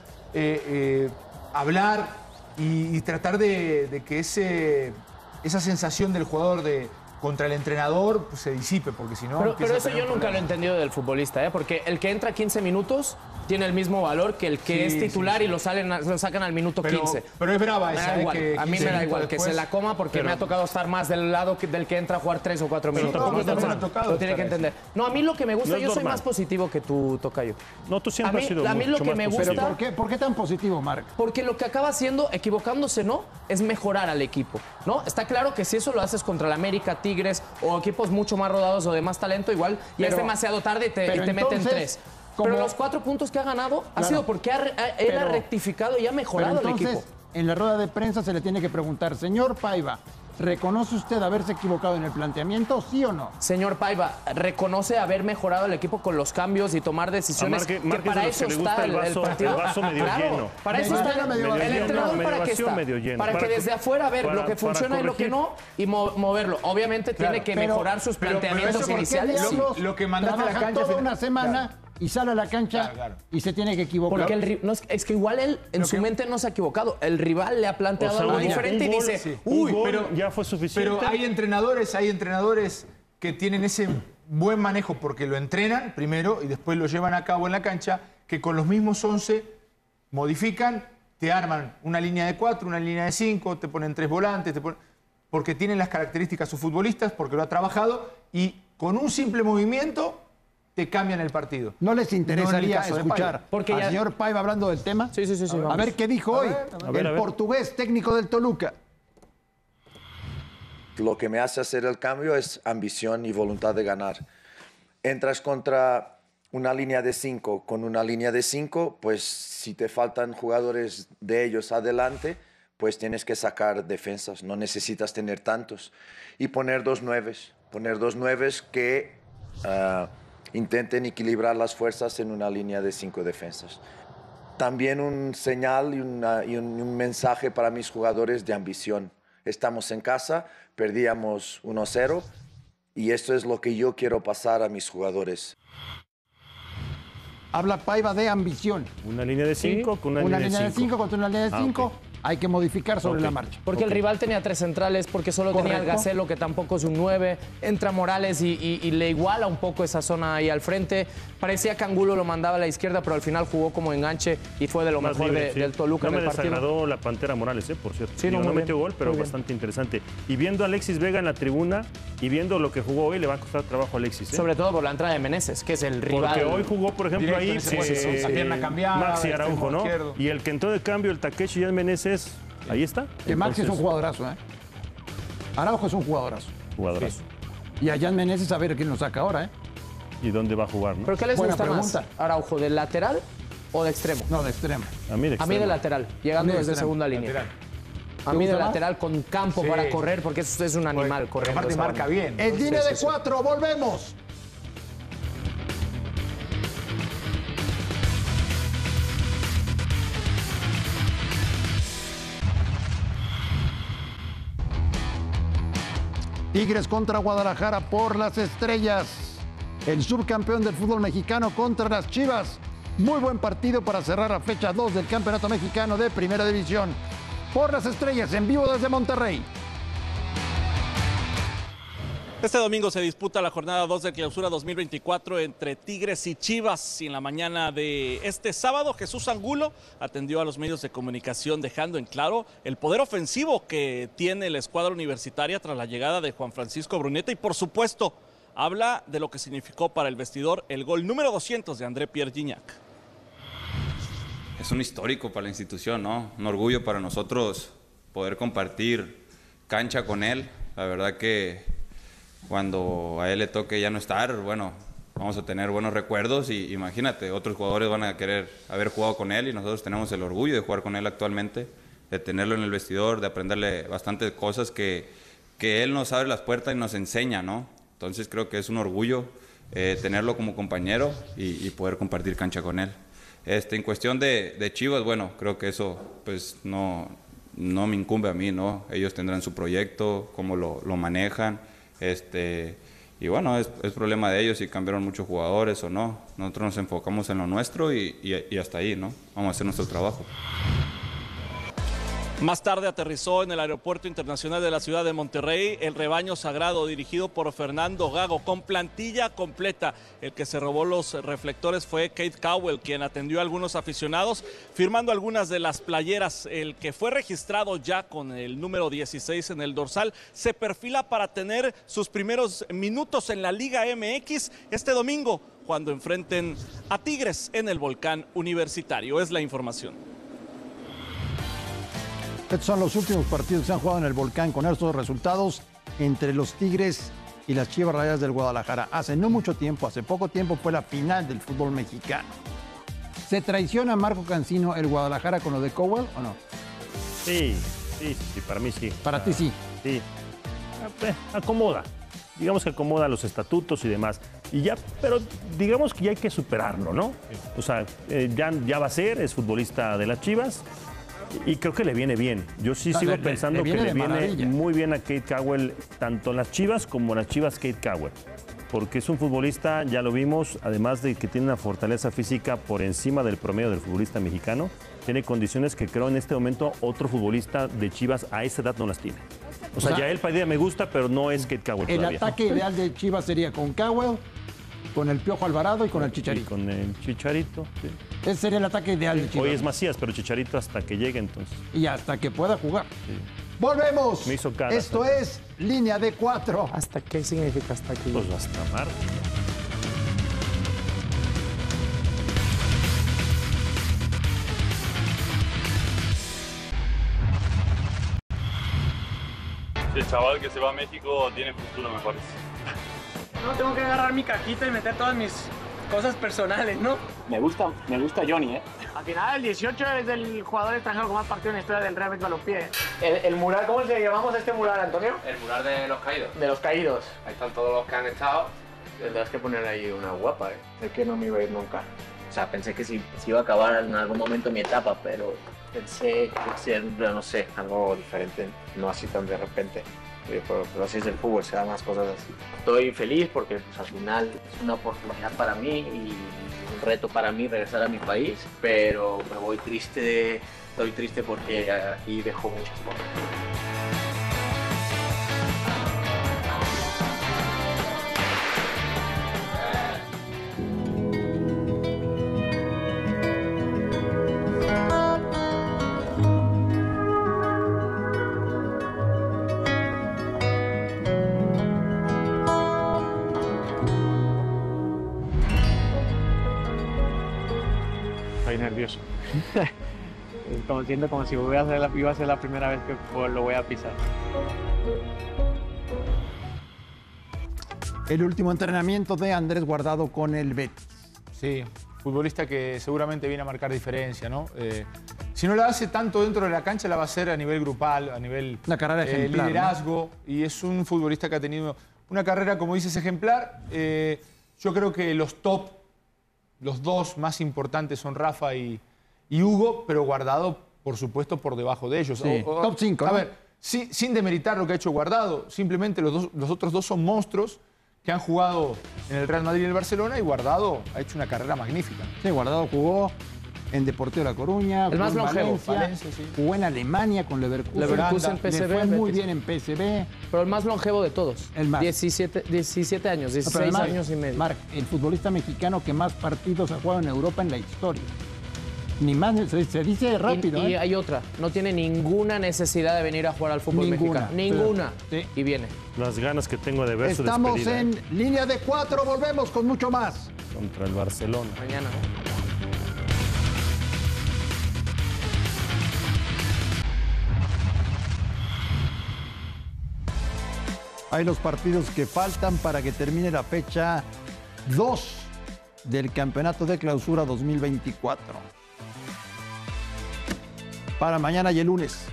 hablar y tratar de que esa sensación del jugador contra el entrenador pues, se disipe, porque si no... Pero empieza a eso tener yo nunca lo he problemas. entendido del futbolista, ¿eh? Porque el que entra 15 minutos tiene el mismo valor que el que Sí, es titular sí, sí. y lo sacan al minuto 15. Pero es brava Me esa, da ¿eh? igual. Que A mí 15 me da minutos igual que después- se la coma porque Pero- me ha tocado estar más del lado del que entra a jugar 3 o 4 minutos. tampoco es Entonces, normal. Me ha tocado lo tiene que estar entender. No, a mí lo que me gusta, No es yo soy normal. más positivo que tú, Tocayo. No, tú siempre A mí- has sido a mí lo mucho que más me positivo. gusta- ¿Por qué tan positivo, Marc? Porque lo que acaba haciendo, equivocándose, ¿no? Es mejorar al equipo, ¿no? Está claro que si eso lo haces contra el América, Tigres o equipos mucho más rodados o de más talento, igual ya es Pero- demasiado tarde y te pero meten entonces, 3. como- Pero los 4 puntos que ha ganado ha sido porque él ha Pero- rectificado y ha Pero mejorado el entonces, equipo. en la rueda de prensa se le tiene que preguntar, señor Paiva, ¿reconoce usted haberse equivocado en el planteamiento, sí o no? Señor Paiva, reconoce haber mejorado el equipo con los cambios y tomar decisiones A Marque- que Marque es para de los eso que le está gusta el partido. el vaso medio Claro, lleno. para eso Medio está lleno, medio el vacío. entrenador, Medio ¿para qué vacío, está? medio lleno. Para que Para- desde afuera ver lo que para funciona y lo que corregir. no y moverlo. Obviamente Claro, tiene que pero- mejorar sus pero planteamientos eso, ¿por qué iniciales. sí. diablos Lo que mandaste a la trabaja cancha toda final- una semana y sale a la cancha Claro, claro. y se tiene que equivocar? Porque no, es que igual él en su mente no se ha equivocado. El rival le ha planteado O sea, algo un diferente y gol, dice, sí. Uy, Un gol pero- ya fue suficiente. Pero hay entrenadores que tienen ese buen manejo porque lo entrenan primero y después lo llevan a cabo en la cancha, que con los mismos 11 modifican, te arman una línea de 4, una línea de 5, te ponen 3 volantes, porque tienen las características sus futbolistas, porque lo ha trabajado y con un simple movimiento te cambian el partido. ¿No les No en interesaría el caso de escuchar Paiva. Porque al ya- señor Paiva hablando del tema? Sí, sí, sí, sí, A vamos. ver qué dijo hoy ver, el portugués técnico del Toluca. Lo que me hace hacer el cambio es ambición y voluntad de ganar. Entras contra una línea de 5. Con una línea de 5, pues si te faltan jugadores de ellos adelante, pues tienes que sacar defensas, no necesitas tener tantos. Y poner 2 9s, que intenten equilibrar las fuerzas en una línea de 5 defensas. También un señal y un mensaje para mis jugadores de ambición. Estamos en casa, perdíamos 1-0 y esto es lo que yo quiero pasar a mis jugadores. Habla Paiva de ambición. Una línea de 5 con una línea de 5 contra una línea de 5. Okay. Hay que modificar sobre la marcha. Porque el rival tenía 3 centrales, porque solo tenía el Gacelo, que tampoco es un 9. Entra Morales y le iguala un poco esa zona ahí al frente. Parecía que Angulo lo mandaba a la izquierda, pero al final jugó como enganche y fue de lo mejor del Toluca en el partido. No me desagradó la Pantera Morales, por cierto. Sí, no metió gol, pero bastante interesante. Y viendo a Alexis Vega en la tribuna y viendo lo que jugó hoy, le va a costar trabajo a Alexis. Sobre todo por la entrada de Meneses, que es el rival. Porque hoy jugó, por ejemplo, ahí Maxi Araujo, ¿no? Izquierdo. Y el que entró de cambio, el Takeshi y el Meneses, ahí está. Que Maxi es un jugadorazo, ¿eh? Araujo es un jugadorazo. Jugadorazo. Sí. Y a Jan Meneses a ver quién lo saca ahora, ¿eh? ¿Y dónde va a jugar, no? ¿Pero qué les Buena gusta pregunta. más? ¿Araujo, de lateral o de extremo? No, de extremo. A mí de extremo. A mí de lateral, llegando desde segunda línea. Lateral. A mí de gusta más? lateral con campo para correr, porque es un animal corriendo. Aparte esa marca banda. bien. En línea de 4, volvemos. Tigres contra Guadalajara por las estrellas. El subcampeón del fútbol mexicano contra las Chivas. Muy buen partido para cerrar la fecha 2 del Campeonato Mexicano de Primera División. Por las estrellas, en vivo desde Monterrey. Este domingo se disputa la jornada 2 de Clausura 2024 entre Tigres y Chivas. Y en la mañana de este sábado, Jesús Angulo atendió a los medios de comunicación, dejando en claro el poder ofensivo que tiene la escuadra universitaria tras la llegada de Juan Francisco Bruneta. Y por supuesto, habla de lo que significó para el vestidor el gol número 200 de André Pierre Gignac. Es un histórico para la institución, ¿no? Un orgullo para nosotros poder compartir cancha con él. La verdad que cuando a él le toque ya no estar, bueno, vamos a tener buenos recuerdos y imagínate, otros jugadores van a querer haber jugado con él y nosotros tenemos el orgullo de jugar con él actualmente, de tenerlo en el vestidor, de aprenderle bastantes cosas que él nos abre las puertas y nos enseña, ¿no? Entonces creo que es un orgullo tenerlo como compañero y poder compartir cancha con él. En cuestión de Chivas, bueno, creo que eso pues no me incumbe a mí, ¿no? Ellos tendrán su proyecto, cómo lo manejan. Y bueno, es problema de ellos si cambiaron muchos jugadores o no. Nosotros nos enfocamos en lo nuestro y hasta ahí, ¿no? Vamos a hacer nuestro trabajo. Más tarde aterrizó en el Aeropuerto Internacional de la Ciudad de Monterrey el rebaño sagrado dirigido por Fernando Gago con plantilla completa. El que se robó los reflectores fue Kate Cowell, quien atendió a algunos aficionados firmando algunas de las playeras. El que fue registrado ya con el número 16 en el dorsal se perfila para tener sus primeros minutos en la Liga MX este domingo cuando enfrenten a Tigres en el Volcán Universitario. Es la información. Estos son los últimos partidos que se han jugado en el Volcán con estos resultados entre los Tigres y las Chivas Rayadas del Guadalajara. Hace no mucho tiempo, hace poco tiempo, fue la final del fútbol mexicano. ¿Se traiciona Marco Cancino el Guadalajara con lo de Cowell o no? Sí, para mí sí. Para ti sí. Sí. Acomoda. Digamos que acomoda los estatutos y demás. Y ya, pero digamos que ya hay que superarlo, ¿no? O sea, ya va a ser, es futbolista de las Chivas. Y creo que le viene bien. Yo sí sigo pensando que le viene muy bien a Kate Cowell, tanto en las Chivas como en las Chivas Kate Cowell. Porque es un futbolista, ya lo vimos, además de que tiene una fortaleza física por encima del promedio del futbolista mexicano, tiene condiciones que creo en este momento otro futbolista de Chivas a esa edad no las tiene. O sea, ya él Padilla me gusta, pero no es Kate Cowell todavía. El ataque ideal de Chivas sería con Cowell, con el Piojo Alvarado y con el Chicharito. Y con el Chicharito, sí. Ese sería el ataque ideal de Chivas. Hoy es Macías, pero Chicharito hasta que llegue entonces. Y hasta que pueda jugar. Sí. ¡Volvemos! Me hizo cara. Esto es Línea de 4. ¿Hasta qué significa hasta aquí? Pues hasta marzo. El chaval que se va a México tiene futuro, me parece. No, tengo que agarrar mi cajita y meter todas mis cosas personales, ¿no? Me gusta Johnny, ¿eh? Al final, el 18 es el jugador extranjero con más partidos en la historia del Real Betis Balompié. El mural, ¿cómo le llamamos a este mural, Antonio? El mural de los caídos. De los caídos. Ahí están todos los que han estado. Tendrás que poner ahí una guapa, ¿eh? Sé que no me iba a ir nunca. O sea, pensé que sí iba a acabar en algún momento mi etapa, pero pensé que ser, no sé, algo diferente, no así tan de repente. Pero así es el fútbol, se dan más cosas así. Estoy feliz porque pues, al final es una oportunidad para mí y un reto para mí regresar a mi país, pero me voy triste, estoy triste porque aquí dejo muchas cosas. Estoy nervioso. Siento como si iba a ser la primera vez que lo voy a pisar. El último entrenamiento de Andrés Guardado con el Betis. Sí, futbolista que seguramente viene a marcar diferencia, ¿no? Si no la hace tanto dentro de la cancha, la va a hacer a nivel grupal, a nivel una carrera ejemplar, liderazgo. ¿No? Y es un futbolista que ha tenido una carrera, como dices, ejemplar. Yo creo que los dos más importantes son Rafa y Hugo, pero Guardado, por supuesto, por debajo de ellos. Sí. Top 5. A ver, sin demeritar lo que ha hecho Guardado, simplemente los otros dos son monstruos que han jugado en el Real Madrid y en el Barcelona, y Guardado ha hecho una carrera magnífica. Sí, Guardado jugó en Deportivo La Coruña, el más longevo, Valencia, sí. Jugó en Alemania con Leverkusen, PSV, le fue muy bien en PSV. Pero el más longevo de todos. El más. 17 años, 16 además, años y medio. Marc, el futbolista mexicano que más partidos ha jugado en Europa en la historia. Ni más, se dice rápido. Y hay otra, no tiene ninguna necesidad de venir a jugar al fútbol mexicano. Ninguna. Sí. Y viene. Las ganas que tengo de ver Estamos su despedida. En línea de 4, volvemos con mucho más. Contra el Barcelona. Mañana. Hay los partidos que faltan para que termine la fecha 2 del Campeonato de Clausura 2024. Para mañana y el lunes.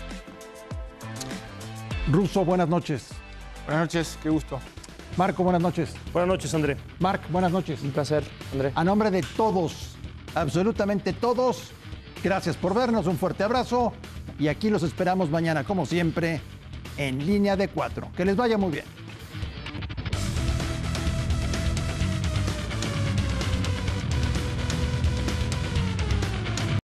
Russo, buenas noches. Buenas noches, qué gusto. Marco, buenas noches. Buenas noches, André. Marc, buenas noches. Un placer, André. A nombre de todos, absolutamente todos, gracias por vernos, un fuerte abrazo y aquí los esperamos mañana, como siempre, en línea de 4. Que les vaya muy bien.